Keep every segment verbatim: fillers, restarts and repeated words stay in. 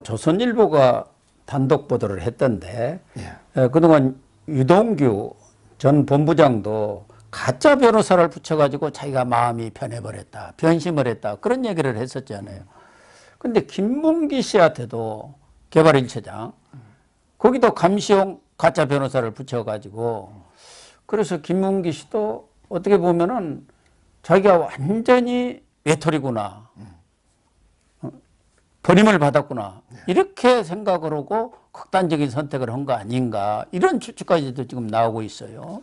조선일보가 단독 보도를 했던데 예. 에, 그동안 유동규 전 본부장도 가짜 변호사를 붙여가지고 자기가 마음이 변해버렸다, 변심을 했다 그런 얘기를 했었잖아요. 근데 김문기 씨한테도 개발 일 차장 거기도 감시용 가짜 변호사를 붙여가지고 그래서 김문기 씨도 어떻게 보면은 자기가 완전히 외톨이구나, 버림을 받았구나 이렇게 생각을 하고 극단적인 선택을 한 거 아닌가 이런 추측까지도 지금 나오고 있어요.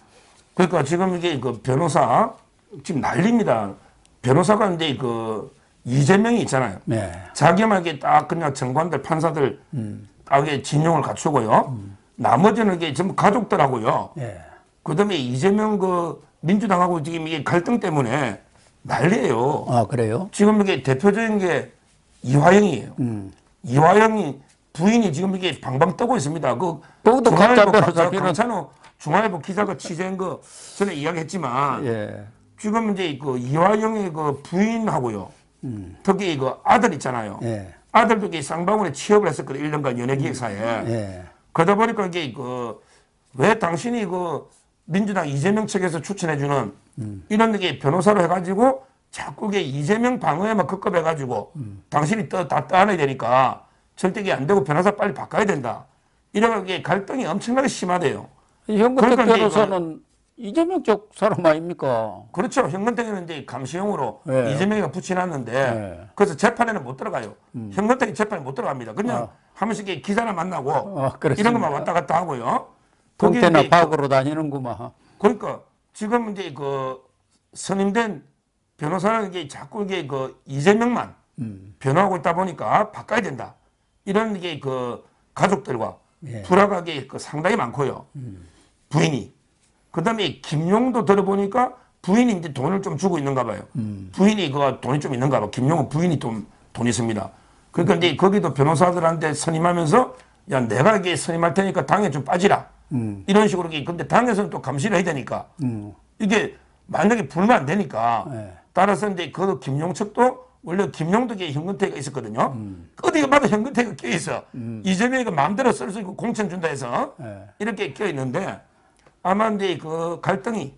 그러니까 지금 이게 그 변호사 지금 난립니다. 변호사가 이제 그 이재명이 있잖아요. 네. 자기만에게 딱 그냥 정관들 판사들 음. 딱에 진용을 갖추고요. 음. 나머지는 이게 전부 가족들하고요. 네. 그다음에 이재명 그 민주당하고 지금 이게 갈등 때문에 난리예요. 아 그래요? 지금 이게 대표적인 게 이화영이에요. 음. 이화영이 부인이 지금 이게 방방 떠고 있습니다. 그 그것도 가짜 변호사 강찬호 중앙일보 기자가 취재한 거 전에 이야기했지만 예. 지금 이제 그 이화영의 그 부인하고요. 음. 특히 그 아들 있잖아요. 예. 아들도 이게 쌍방울에 취업을 했었거든요. 일 년간 연예기획사에. 예. 그러다 보니까 이게 그 왜 당신이 그 민주당 이재명 측에서 추천해주는 음. 이런 게 변호사로 해가지고 자꾸 이게 이재명 방어에만 급급해가지고 음. 당신이 떠, 다 떠안아야 되니까 절대 이게 안 되고 변호사 빨리 바꿔야 된다. 이래가 이게 갈등이 엄청나게 심하대요. 현근택 그러니까 변호사는 이재명 쪽 사람 아닙니까? 그렇죠. 현근택은 이제 감시용으로 네. 이재명이가 붙여놨는데 네. 그래서 재판에는 못 들어가요. 음. 현근택이 재판에 못 들어갑니다. 그냥 아. 한 번씩 기자나 만나고 아, 이런 것만 왔다 갔다 하고요. 동태나 파악으로 다니는구만. 그러니까 지금 이제 그 선임된 변호사는 이게 자꾸 이게 그 이재명만 음. 변호하고 있다 보니까 바꿔야 된다. 이런 게 그 가족들과 예. 불화가 그 상당히 많고요. 음. 부인이. 그 다음에 김용도 들어보니까 부인이 이제 돈을 좀 주고 있는가 봐요. 음. 부인이 그 돈이 좀 있는가 봐. 김용은 부인이 돈, 돈 있습니다. 그러니까 음. 이제 거기도 변호사들한테 선임하면서 야, 내가 이게 선임할 테니까 당에 좀 빠지라. 음. 이런 식으로. 근데 당에서는 또 감시를 해야 되니까. 음. 이게 만약에 불면 안 되니까. 네. 따라서 이제 그 김용 측도 원래 김용덕에 현근택이 있었거든요. 음. 어디가마다 현근택이 껴있어. 음. 이재명이 마음대로 쓸 수 있고 공천 준다 해서 네. 이렇게 껴있는데 아마 이제 그 갈등이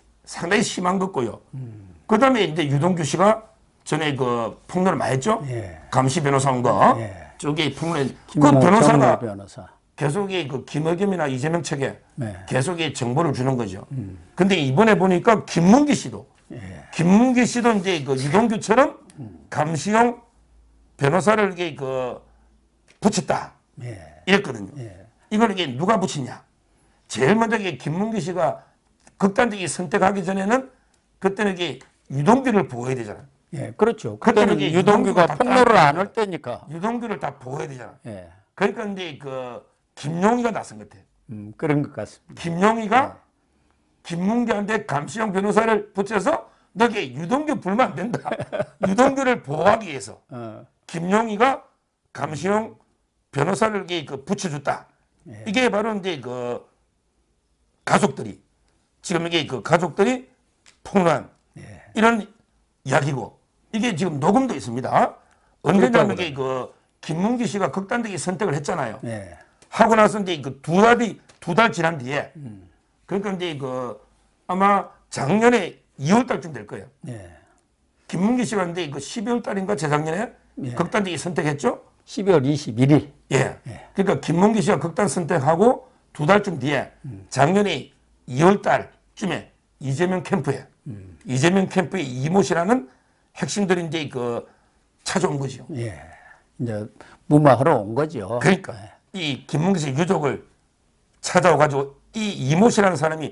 상당히 심한 것 같고요. 음. 그 다음에 이제 유동규 씨가 전에 그 폭로를 많이 했죠. 예. 감시 변호사 온 거. 예. 저기 폭로를. 그 변호사가 변호사. 계속 그 김의겸이나 이재명 측에 네. 계속 정보를 주는 거죠. 음. 근데 이번에 보니까 김문기 씨도 예. 김문기 씨도 이제 그 유동규처럼 음. 감시용 변호사를 이렇게 그 붙였다. 예. 이랬거든요. 예. 이걸 이게 누가 붙이냐. 제일 먼저 이게 김문기 씨가 극단적인 선택하기 전에는 그때는 이게 유동규를 보호해야 되잖아요. 예, 그렇죠. 그때는 유동규가 폭로를 안 할 때니까. 유동규를 다 보호해야 되잖아요. 예. 그러니까 이제 그 김용희가 나선 것 같아요. 음, 그런 것 같습니다. 김용희가 네. 김문기한테 감시용 변호사를 붙여서 너게 유동규 불면 안 된다. 유동규를 보호하기 위해서 어. 김용희가 감시용 변호사를 그 붙여줬다. 네. 이게 바로 이제 그 가족들이 지금 이게 그 가족들이 폭로한 네. 이런 이야기고 이게 지금 녹음도 있습니다. 언제냐면 이게 그 김문기 씨가 극단적인 선택을 했잖아요. 네. 하고 나서 이제 그 두 달이 두 달 지난 뒤에 음. 그러니까 이제 그 아마 작년에 이월 달쯤 될 거예요. 네. 김문기 씨가 이제 그 십이월 달인가 재작년에 네. 극단적인 선택했죠. 십이월 이십일일. 예. 네. 그러니까 김문기 씨가 극단 선택하고 두 달쯤 뒤에 음. 작년에 이월 달쯤에 이재명 캠프에 음. 이재명 캠프의 이모 씨라는 핵심들이 이제 그 찾아온 거죠. 예. 이제 무마하러 온 거죠. 그러니까. 네. 이 김문기 씨 유족을 찾아와가지고 이 이모 씨라는 사람이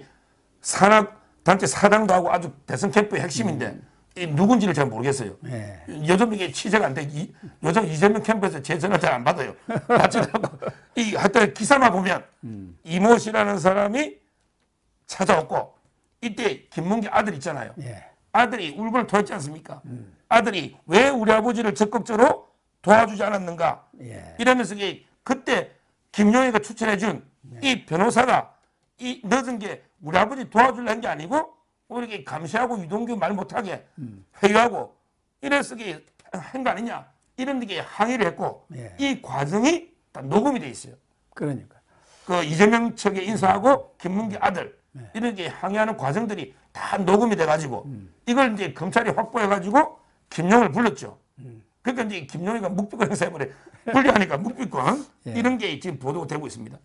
산악단체 사장도 하고 아주 대선 캠프의 핵심인데 음. 이 누군지를 잘 모르겠어요. 네. 요즘 이게 취재가 안 돼. 이, 요즘 이재명 캠프에서 제 전화 잘 안 받아요. 받지도 않고. 이 하여튼 기사만 보면 음. 이모 씨라는 사람이 찾아왔고 이때 김문기 아들 있잖아요. 네. 아들이 울분을 토했지 않습니까? 음. 아들이 왜 우리 아버지를 적극적으로 도와주지 않았는가? 네. 이러면서 이게 그때 김용희가 추천해준 네. 이 변호사가 이 늦은 게 우리 아버지 도와주려는 게 아니고 우리 감시하고 유동규 말 못하게 음. 회유하고 이래서 한 거 아니냐 이런 게 항의를 했고 예. 이 과정이 다 녹음이 돼 있어요. 그러니까. 그 이재명 측의 인사하고 김문기 아들 이런 게 항의하는 과정들이 다 녹음이 돼가지고 음. 이걸 이제 검찰이 확보해가지고 김용을 불렀죠. 음. 그러니까 이제 김용이가 묵비권 행사해버려 불리하니까 묵비권 예. 이런 게 지금 보도가 되고 있습니다.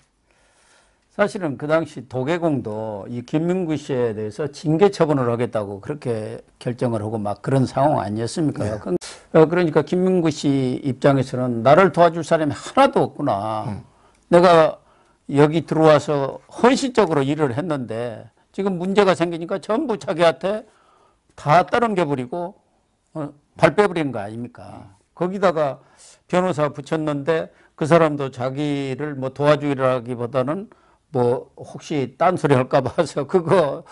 사실은 그 당시 도개공도 이 김민구 씨에 대해서 징계 처분을 하겠다고 그렇게 결정을 하고 막 그런 상황 아니었습니까? 네. 그- 어, 그러니까 김민구 씨 입장에서는 나를 도와줄 사람이 하나도 없구나. 음. 내가 여기 들어와서 헌신적으로 일을 했는데 지금 문제가 생기니까 전부 자기한테 다 떠넘겨버리고 어, 발 빼버린 거 아닙니까? 거기다가 변호사 붙였는데 그 사람도 자기를 뭐 도와주기라기보다는 뭐 혹시 딴소리 할까 봐서 그거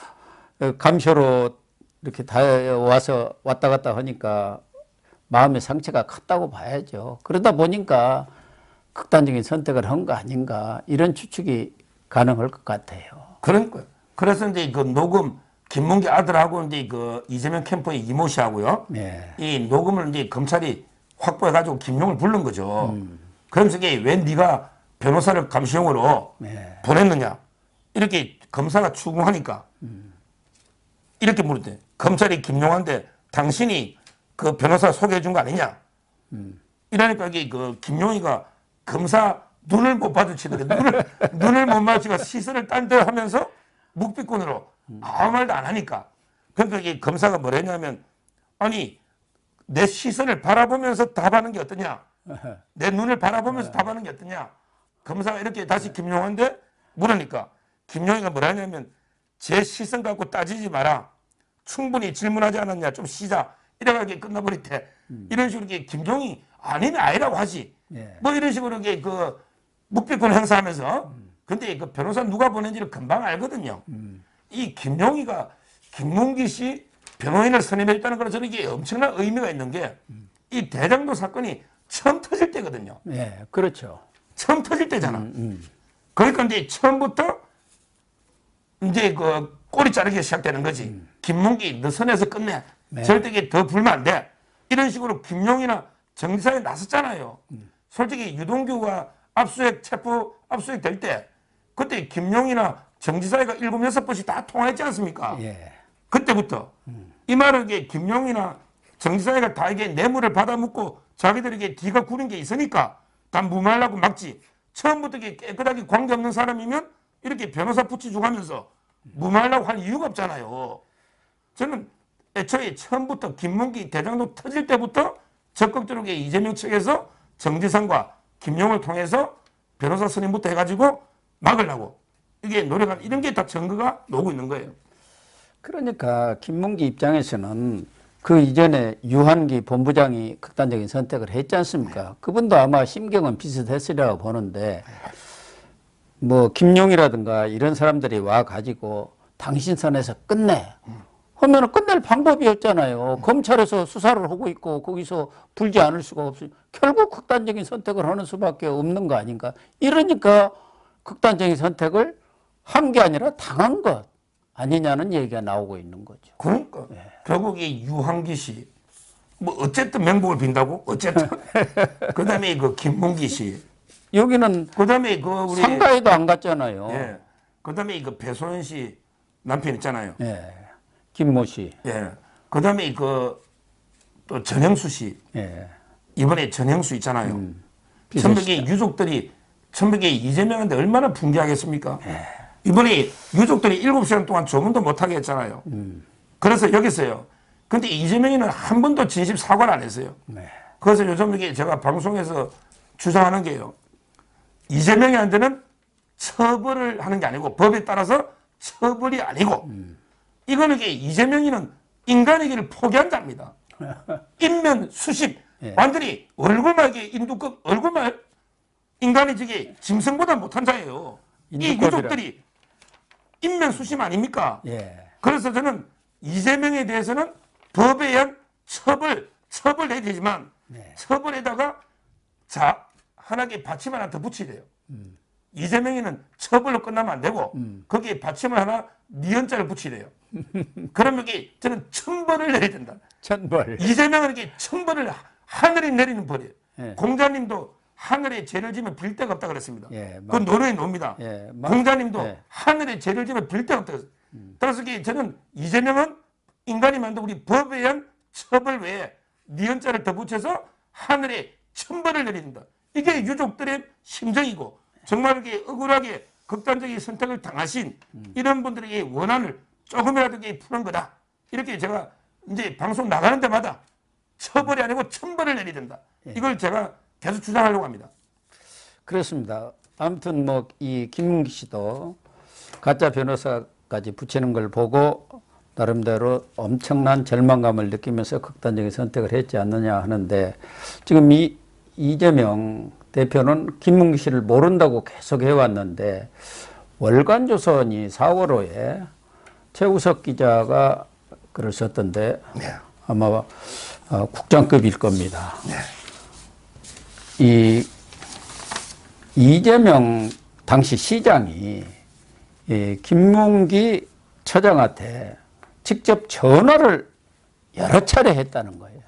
감쇼로 이렇게 다 와서 왔다 갔다 하니까 마음의 상처가 컸다고 봐야죠. 그러다 보니까 극단적인 선택을 한 거 아닌가 이런 추측이 가능할 것 같아요. 그러니까 그래서 이제 그 녹음 김문기 아들하고 이제 그 이재명 캠프의 이모 씨하고요. 네. 이 녹음을 이제 검찰이 확보해가지고 김용을 부른 거죠. 그러면서 이게 왜 네가 변호사를 감시용으로 네. 보냈느냐 이렇게 검사가 추궁하니까 이렇게 물었대. 검찰이 김용한테 당신이 그 변호사 소개해 준 거 아니냐. 이러니까 이게 그 김용이가 검사 눈을 못 마주치는데 눈을 눈을 못 마주치고 시선을 딴 데 하면서 묵비권으로 아무 말도 안 하니까 그러니까 이게 검사가 뭐랬냐면 아니 내 시선을 바라보면서 답하는 게 어떠냐 내 눈을 바라보면서 답하는 게 어떠냐 검사가 이렇게 다시 김용한테 물으니까 김용이가 뭐라냐면 제 시선 갖고 따지지 마라 충분히 질문하지 않았냐 좀 쉬자 이래가지고 끝나버릴 때 이런 식으로 이렇게 김용이 아니면 아니라고 하지 예. 뭐 이런 식으로 이게 그 묵비권 행사하면서 근데 그 변호사 누가 보낸지를 금방 알거든요. 이 김용희가 김문기 씨 변호인을 선임했다는 거는 저는 이게 엄청난 의미가 있는 게 이 대장동 사건이 처음 터질 때거든요. 예, 그렇죠. 처음 터질 때잖아. 음, 음. 그러니까 이제 처음부터 이제 그 꼬리 자르기 시작되는 거지. 김문기 너 선에서 끝내. 네. 절대 이게 더 불면 안 돼. 이런 식으로 김용이나 정지사에 나섰잖아요. 솔직히 유동규가 압수수색 체포 압수수색 될 때 그때 김용이나 정지사회가 일곱 여섯 번씩 다 통화했지 않습니까? 예. 그때부터 이 말은 이게 김용이나 정지사회가 다 이게 뇌물을 받아먹고 자기들에게 뒤가 구린 게 있으니까 다 무마하려고 막지. 처음부터 이게 깨끗하게 관계없는 사람이면 이렇게 변호사 붙이주고 하면서 무마하려고 할 이유가 없잖아요. 저는 애초에 처음부터 김문기 대장동 터질 때부터 적극적으로 이재명 측에서 정지상과 김용을 통해서 변호사 선임부터 해가지고 막으려고 이게 노력한 이런 게 다 증거가 나오고 있는 거예요. 그러니까 김문기 입장에서는 그 이전에 유한기 본부장이 극단적인 선택을 했지 않습니까? 그분도 아마 심경은 비슷했으리라고 보는데 뭐 김용이라든가 이런 사람들이 와 가지고 당신 선에서 끝내 하면은 끝낼 방법이 없잖아요. 검찰에서 수사를 하고 있고 거기서 불지 않을 수가 없어요. 결국 극단적인 선택을 하는 수밖에 없는 거 아닌가. 이러니까 극단적인 선택을 한 게 아니라 당한 것 아니냐는 얘기가 나오고 있는 거죠. 그러니까 결국 이 유한기 씨 뭐 어쨌든 명복을 빈다고 어쨌든 그다음에 그 김문기 씨 여기는 그다음에 그 우리 상가에도 안 갔잖아요. 예 그다음에 그 배소연 씨 남편 있잖아요. 예. 김모 씨. 예 그다음에 그 또 전영수 씨 예. 이번에 전영수 있잖아요. 음, 천백의 유족들이 천백의 이재명한테 얼마나 분개하겠습니까? 예. 이번에 유족들이 일곱 시간 동안 조문도 못하게 했잖아요. 음. 그래서 여기서요. 근데 이재명이는 한 번도 진심 사과를 안 했어요. 네. 그래서 요즘 이게 제가 방송에서 주장하는 게요. 이재명한테는 처벌을 하는 게 아니고 법에 따라서 처벌이 아니고 음. 이거는 이게 이재명이는 인간에게를 포기한답니다. 인면 수십 예. 완전히 얼굴만 이게 인두급 얼굴만 인간이 저게 짐승보다 못한 자예요. 이 인두껍이라. 유족들이 인면 수심 아닙니까? 예. 그래서 저는 이재명에 대해서는 법에 의한 처벌, 처벌해야 되지만 네. 처벌에다가 자, 하나의 받침 하나 더 붙여야 돼요. 음. 이재명이는 처벌로 끝나면 안 되고 음. 거기에 받침을 하나 니은자를 붙여야 돼요. 그러면 이게 저는 천벌을 내야 된다. 천벌. 이재명은 이게 천벌을 하늘이 내리는 벌이에요. 예. 공자님도 하늘에 죄를 지면 빌 데가 없다 그랬습니다. 예, 그건 노래에 놓습니다. 예, 막- 공자님도 예. 하늘에 죄를 지면 빌 데가 없다 그랬어요. 음. 따라서 저는 이재명은 인간이 만든 우리 법에 의한 처벌 외에 니은자를 더 붙여서 하늘에 천벌을 내린다. 이게 유족들의 심정이고 정말 이렇게 억울하게 극단적인 선택을 당하신 이런 분들에게 원한을 조금이라도 푸는 거다. 이렇게 제가 이제 방송 나가는 데마다 처벌이 아니고 천벌을 내려야 된다. 이걸 제가 계속 주장하려고 합니다. 그렇습니다. 아무튼 뭐 이 김문기 씨도 가짜 변호사까지 붙이는 걸 보고 나름대로 엄청난 절망감을 느끼면서 극단적인 선택을 했지 않느냐 하는데 지금 이 이재명 대표는 김문기 씨를 모른다고 계속 해왔는데 월간조선이 사월호에 최우석 기자가 글을 썼던데 네. 아마 어, 국장급일 겁니다. 네. 이 이재명 당시 시장이 이 김문기 처장한테 직접 전화를 여러 차례 했다는 거예요.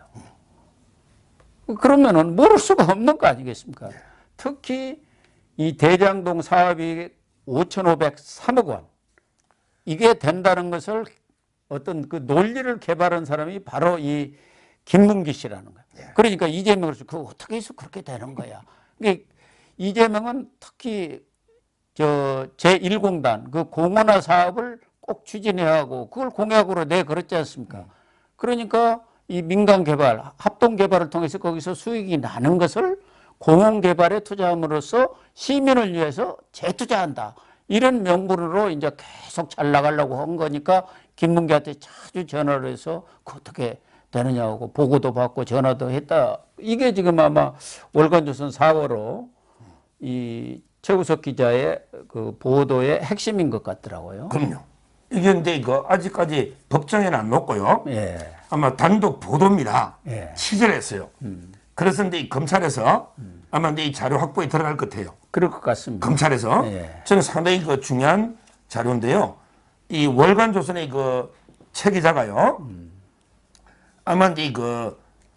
그러면은 모를 수가 없는 거 아니겠습니까? 특히 이 대장동 사업이 오천오백삼억 원 이게 된다는 것을 어떤 그 논리를 개발한 사람이 바로 이 김문기 씨라는 거예요. 그러니까 이재명으로서 그 어떻게 해서 그렇게 되는 거야. 그러니까 이재명은 특히 저 제일 공단 그 공원화 사업을 꼭 추진해야 하고 그걸 공약으로 내걸었지 않습니까? 그러니까 이 민간 개발, 합동 개발을 통해서 거기서 수익이 나는 것을 공원 개발에 투자함으로써 시민을 위해서 재투자한다. 이런 명분으로 이제 계속 잘 나가려고 한 거니까 김문기한테 자주 전화를 해서 그 어떻게 되느냐고 보고도 받고 전화도 했다. 이게 지금 아마 월간조선 사월호 이 최우석 기자의 그 보도의 핵심인 것 같더라고요. 그럼요. 이게 근데 이거 아직까지 법정에는 안 놓고요. 예. 아마 단독 보도입니다. 예. 취재를 했어요. 음. 그래서 근데 이 검찰에서 음. 아마 근데 이 자료 확보에 들어갈 것 같아요. 그럴 것 같습니다. 검찰에서 예. 저는 상당히 그 중요한 자료인데요. 이 월간조선의 그 최 기자가요. 음. 아마 이제 그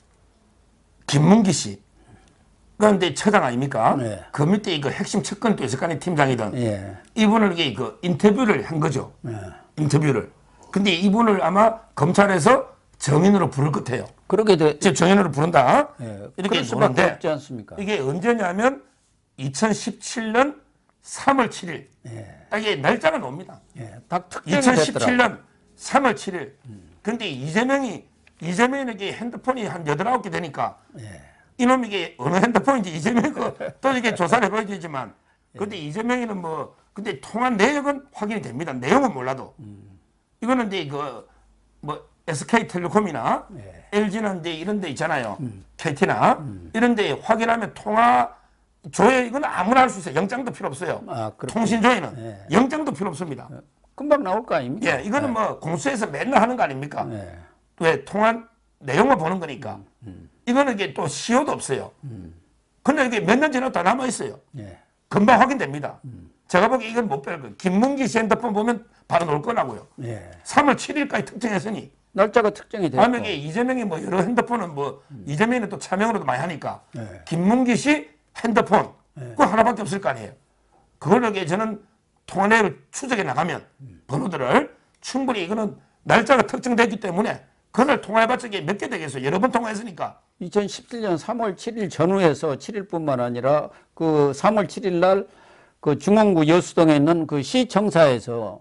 김문기 씨 그런데 처장 아닙니까? 네. 그 밑에 이거 핵심 측근 또 있을 거 아니에요. 팀장이든. 예. 이분을 이게 그 인터뷰를 한 거죠. 예. 인터뷰를. 근데 이분을 아마 검찰에서 정인으로 부를 것 같아요. 그렇게 돼. 지금 정인으로 부른다. 예. 이렇게 그럴 수밖에 보는데 없지 않습니까? 이게 언제냐면 이천십칠 년 삼월 칠일. 예. 딱 이게 날짜가 나옵니다. 예. 딱 특정이 됐더라고. 이천십칠 년 삼월 칠일. 근데 이재명이 이재명에게 핸드폰이 한 여덟, 아홉 개 되니까 예. 이놈이 이게 어느 핸드폰인지 이재명이 또 이게 조사를 해봐야 되지만 근데 이재명이는 뭐 근데 통한 내역은 확인이 됩니다. 내용은 몰라도. 이거는 이제 그 뭐 에스케이텔레콤이나 예. 엘지는 이제 이런 데 있잖아요. 케이티나 이런 데 확인하면 통화 조회 이건 아무나 할 수 있어요. 영장도 필요 없어요. 아, 그렇군요. 통신 조회는 예. 영장도 필요 없습니다. 금방 나올 거 아닙니까? 예, 이거는 뭐 공수에서 맨날 하는 거 아닙니까? 예. 왜 통한 내용만 보는 거니까. 이거는 이게 또 시효도 없어요. 근데 이게 몇 년 지나도 다 남아 있어요. 예. 금방 확인됩니다. 제가 보기에 이건 못 뺄 거예요. 김문기 씨 핸드폰 보면 바로 나올 거라고요. 예. 삼월 칠일까지 특정했으니. 날짜가 특정이 됐고. 다음에 이게 이재명이 뭐 여러 핸드폰은 뭐 이재명이 또 차명으로도 많이 하니까 예. 김문기 씨 핸드폰 그거 하나밖에 없을 거 아니에요. 그걸 이게 저는 통화 내역을 추적해 나가면 번호들을 충분히 이거는 날짜가 특정됐기 때문에 그날 통화해봤자 이게 몇 개 되겠어요. 여러 번 통화했으니까. 이천십칠 년 삼월 칠일 전후에서 칠일뿐만 아니라 그 삼월 칠일 날 그 중원구 여수동에 있는 그 시청사에서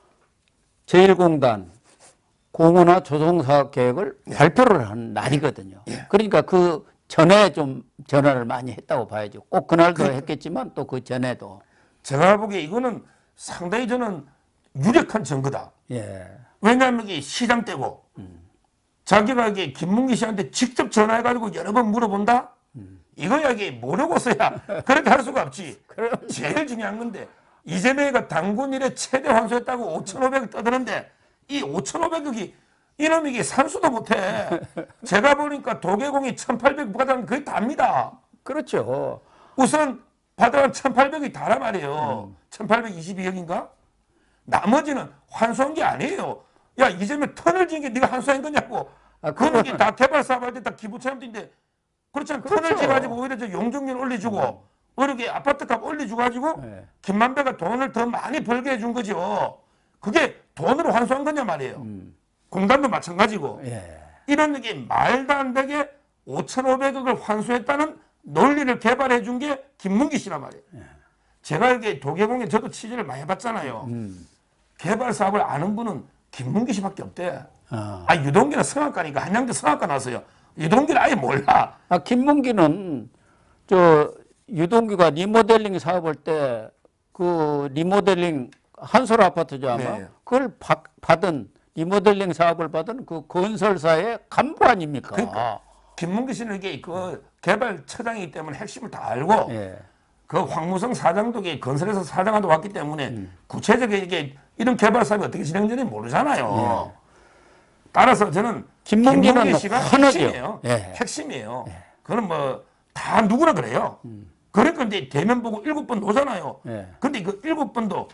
제일 공단 공원화 조성사업 계획을 네. 발표를 한 날이거든요. 그러니까 그 전에 좀 전화를 많이 했다고 봐야죠. 꼭 그날도 했겠지만 또 그 전에도. 제가 보기에 이거는 상당히 저는 유력한 증거다. 예. 왜냐하면 이게 시장 때고 자기가 이게 김문기 씨한테 직접 전화해가지고 여러 번 물어본다? 이거야 이게 모르고서야 그렇게 할 수가 없지. 제일 중요한 건데 이재명이가 당군 일에 최대 환수했다고 오천오백억 떠드는데 이 오천오백억이 이놈이 이게 산수도 못해. 제가 보니까 도계공이 천팔백 받아는 거의 답니다. 그렇죠. 우선 받아간 천팔백이 다란 말이에요. 음. 천팔백이십이억인가? 나머지는 환수한 게 아니에요. 야 이재명 터널 지은 게 네가 환수한 거냐고. 아, 그거는 다 개발 사업할 때 다 기부 체험인데 그렇잖아요. 그렇죠. 터널지 가지고 오히려 저 용적률 올려주고 오히려 이렇게 아파트값 올려주고 가지고 네. 김만배가 돈을 더 많이 벌게 해준 거죠. 그게 돈으로 환수한 거냐 말이에요. 음. 공단도 마찬가지고. 예. 이런 게 말도 안 되게 오천오백억을 환수했다는 논리를 개발해 준 게 김문기 씨란 말이에요. 예. 제가 이게 도계공에 저도 취재를 많이 해봤잖아요. 음. 개발 사업을 아는 분은 김문기 씨밖에 없대. 아. 아, 유동기는 성악가니까 한양대 성악가 나왔어요. 유동기는 아예 몰라. 아, 김문기는 저 유동규가 리모델링 사업할 때 그 리모델링 한솔 아파트죠 아마 네. 그걸 받, 받은 리모델링 사업을 받은 그 건설사의 간부 아닙니까? 그러니까 김문기 씨는 이게 그 개발처장이기 때문에 핵심을 다 알고 예. 그 황무성 사장도 이게 건설회사 사장한테 왔기 때문에 음. 구체적인 이게 이런 개발 사업이 어떻게 진행되는지 모르잖아요. 예. 따라서 저는 김문기는 김문기 씨가 헌어죠. 핵심이에요. 예. 핵심이에요. 그건 뭐 다 누구나 그래요. 음. 그러니까 이제 대면 보고 일곱 번 오잖아요. 예. 근데 그 일곱 번도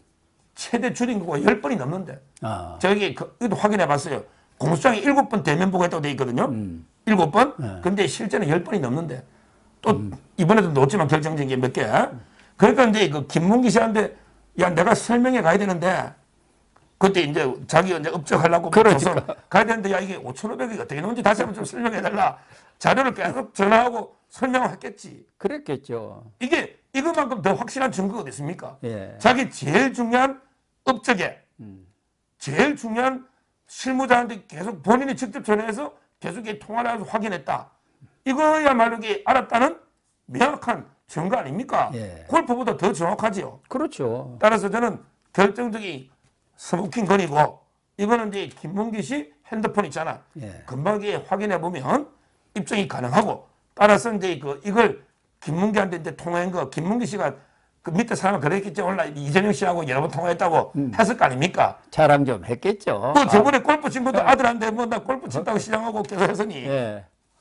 최대 줄인 거가 열 번이 넘는데. 아. 저기 그, 이것도 확인해 봤어요. 공수장에 일곱 번 대면 보고 했다고 돼 있거든요. 음. 일곱 번. 네. 근데 실제는 열 번이 넘는데. 또 이번에도 놓지만 결정적인 게 몇 개. 그러니까 이제 그 김문기 씨한테 야 내가 설명해 가야 되는데 그때 이제 자기 이제 업적하려고 그러니까. 조선 가야 되는데 야 이게 오천오백억이 어떻게 나온지 다시 한번 좀 설명해 달라. 자료를 계속 전화하고 설명을 했겠지. 그랬겠죠. 이게 이것만큼 더 확실한 증거가 어디 있습니까? 예. 자기 제일 중요한 업적에 음. 제일 중요한 실무자한테 계속 본인이 직접 전화해서 계속 이렇게 통화를 해서 확인했다. 이거야말로 이게 알았다는 명확한 증거 아닙니까? 예. 골프보다 더 정확하지요. 그렇죠. 따라서 저는 결정적인 스모킹 건이고 이거는 이제 김문기 씨 핸드폰 있잖아. 예. 금방 이게 확인해 보면 입증이 가능하고 따라서 이제 그 이걸 김문기한테 이제 통화한 거 김문기 씨가 그 밑에 사람은 그랬겠죠. 오늘 이재명 씨하고 여러 번 통화했다고 음. 했을 거 아닙니까? 자랑 좀 했겠죠. 그 저번에 골프 친 것도 아들한테 뭐 나 골프 친다고 시장하고 계속 했으니. 예.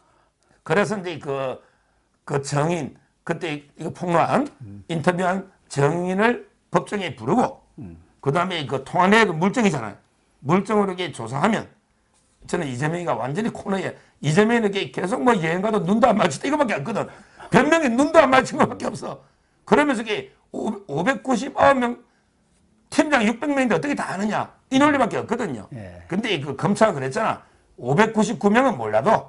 그래서 이제 그, 그 정인, 그때 이거 폭로한 인터뷰한 정인을 법정에 부르고 그 다음에 그 통화 내역 물증이잖아요. 물증으로 이게 조사하면 저는 이재명이가 완전히 코너에 이재명은 이게 계속 뭐 여행 가도 눈도 안 마주치다 이거밖에 없거든. 변명이 눈도 안 마주친 것밖에 없어. 그러면서 이게 오백구십구 명 팀장 육백 명인데 어떻게 다 아느냐 이 논리밖에 없거든요. 예. 근데 그 검사가 그랬잖아. 오백구십구 명은 몰라도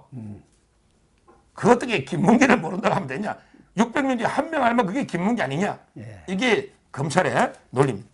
그 어떻게 김문기를 모른다고 하면 되냐. 육백 명 중에 한 명 알면 그게 김문기 아니냐. 예. 이게 검찰의 논리입니다.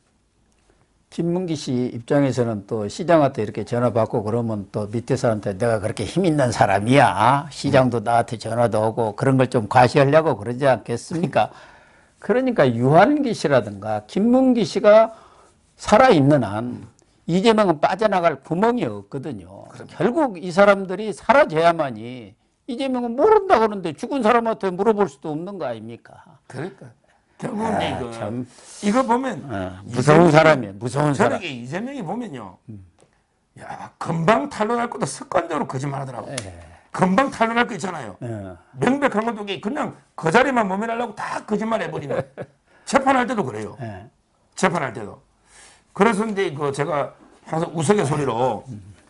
김문기 씨 입장에서는 또 시장한테 이렇게 전화 받고 그러면 또 밑에 사람한테 내가 그렇게 힘 있는 사람이야. 시장도 나한테 전화도 오고 그런 걸 좀 과시하려고 그러지 않겠습니까? 그러니까 유한기 씨라든가 김문기 씨가 살아있는 한 이재명은 빠져나갈 구멍이 없거든요. 결국 이 사람들이 사라져야만이 이재명은 모른다고 그러는데 죽은 사람한테 물어볼 수도 없는 거 아닙니까? 그러니까 결국은 아, 이거 참. 이거 보면 어, 무서운 이재명이- 사람이에요. 무서운 사람. 저녁에 이재명이 보면요. 야 금방 탄론할 것도 습관적으로 거짓말하더라고. 예. 금방 탄론할 거 있잖아요. 예. 명백한 것도 이게 그냥 그 자리만 모면하려고 다 거짓말 해버리네. 재판할 때도 그래요. 예. 재판할 때도. 그래서 이제 그 제가 항상 우스갯소리로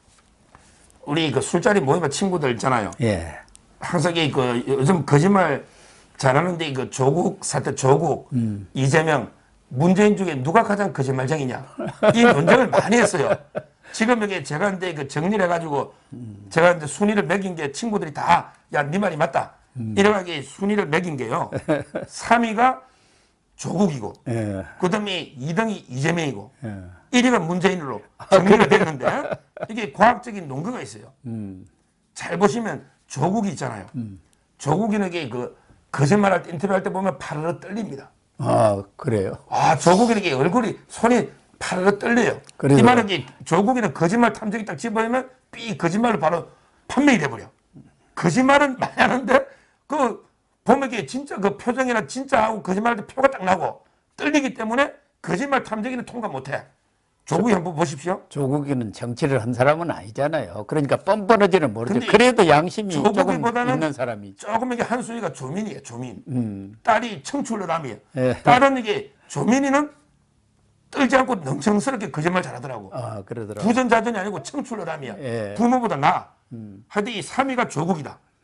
우리 그 술자리 모임의 친구들 있잖아요. 예. 항상 이 그 요즘 거짓말 잘하는데 그 조국 사태 조국 음. 이재명 문재인 중에 누가 가장 거짓말쟁이냐 이 논쟁을 많이 했어요. 지금 여기 제가 이제 그 정리를 해가지고 제가 이제 순위를 매긴 게 친구들이 다 야 네 말이 맞다 이래가지고 순위를 매긴 게요. 삼 위가 조국이고 예. 그다음에 이 등이 이재명이고 예. 일 위가 문재인으로 정리가 됐는데 이게 과학적인 논거가 있어요. 음. 잘 보시면 조국이 있잖아요. 조국이는 이게 그 거짓말할 때 인터뷰할 때 보면 파르르 떨립니다. 아, 그래요. 아 조국이는 이게 얼굴이 손이 파르르 떨려요. 그래서- 이 말은 이게 조국이는 거짓말 탐정이 딱 집어내면 삐 거짓말로 바로 판명이 돼버려. 거짓말은 많이 하는데 그 보면 이게 진짜 그 표정이나 진짜하고 거짓말할 때 표가 딱 나고 떨리기 때문에 거짓말 탐정이는 통과 못해. 조국이 한번 보십시오. 조국이는 정치를 한 사람은 아니잖아요. 그러니까 뻔뻔하지는 모르죠. 근데 그래도 양심이 조금 조국이보다는 있는 사람이. 조금 이게 한수위가 조민이에요. 조민. 음. 딸이 청출어람이에요. 예. 딸은 이게 조민이는 떨지 않고 능청스럽게 거짓말 잘하더라고. 아, 그러더라고요. 부전자전이 아니고 청출어람이야. 예. 부모보다 나아. 하여튼 이 삼 위가 조국이다.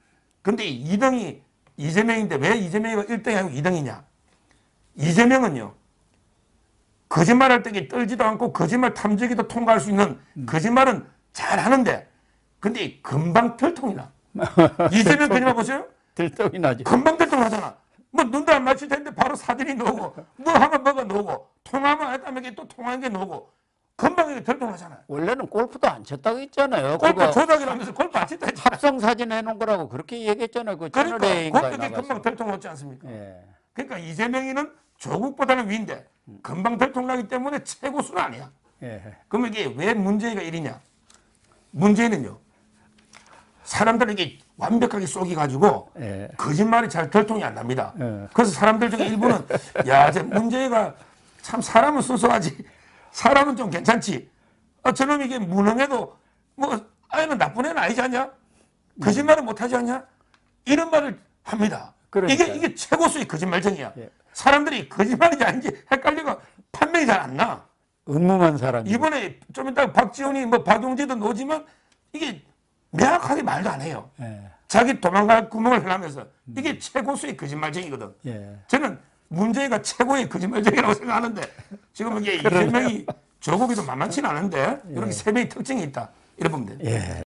근데 이 등이 이재명인데 왜 이재명이가 일 등이 아니고 이 등이냐? 이재명은요, 거짓말할 때 떨지도 않고 거짓말 탐지기도 통과할 수 있는 거짓말은 잘 하는데, 근데 금방 들통이나. 이재명 거짓말 보세요? 들통이 나지. 금방 들통하잖아. 뭐 눈도 안 마칠 텐데 바로 사진이 나오고, 뭐 하면 뭐가 나오고, 통화만 했다면 이게 또 통화한 게 나오고, 금방 이게 들통하잖아요. 원래는 골프도 안 쳤다고 했잖아요. 골프 그거 조작이라면서 골프 안 친다 했잖아. 합성 사진 해놓은 거라고 그렇게 얘기했잖아요. 그 그러니까 채널A인가에 골프 이게 금방 나가서. 들통하지 않습니까? 예. 그러니까 이재명이는 조국보다는 위인데 금방 들통나기 때문에 최고수는 아니야. 예. 그러면 이게 왜 문제가 일이냐? 문제는요, 사람들에게 완벽하게 쏘기가지고 예. 거짓말이 잘 들통이 안 납니다. 예. 그래서 사람들 중에 일부는 야, 저 문제가 참 사람은 순수하지, 사람은 좀 괜찮지. 아, 저놈 이게 무능해도 뭐 아이는 나쁜 애는 아니지 않냐? 거짓말을 못하지 않냐? 이런 말을 합니다. 그러니까요. 이게 이게 최고수의 거짓말쟁이야. 예. 사람들이 거짓말인지 아닌지 헷갈리고 판명이 잘 안 나. 음흉한 사람이. 이번에 좀 이따 박지원이 뭐 박용재도 노지만 이게 명확하게 말도 안 해요. 예. 자기 도망갈 구멍을 해나면서 이게 최고수의 거짓말쟁이거든. 예. 저는 문재인가 최고의 거짓말쟁이라고 생각하는데 지금 이게 그러네요. 이재명이 조국이도 만만치는 않은데 이렇게 세 명의 특징이 있다. 이래 보면 돼요. 예.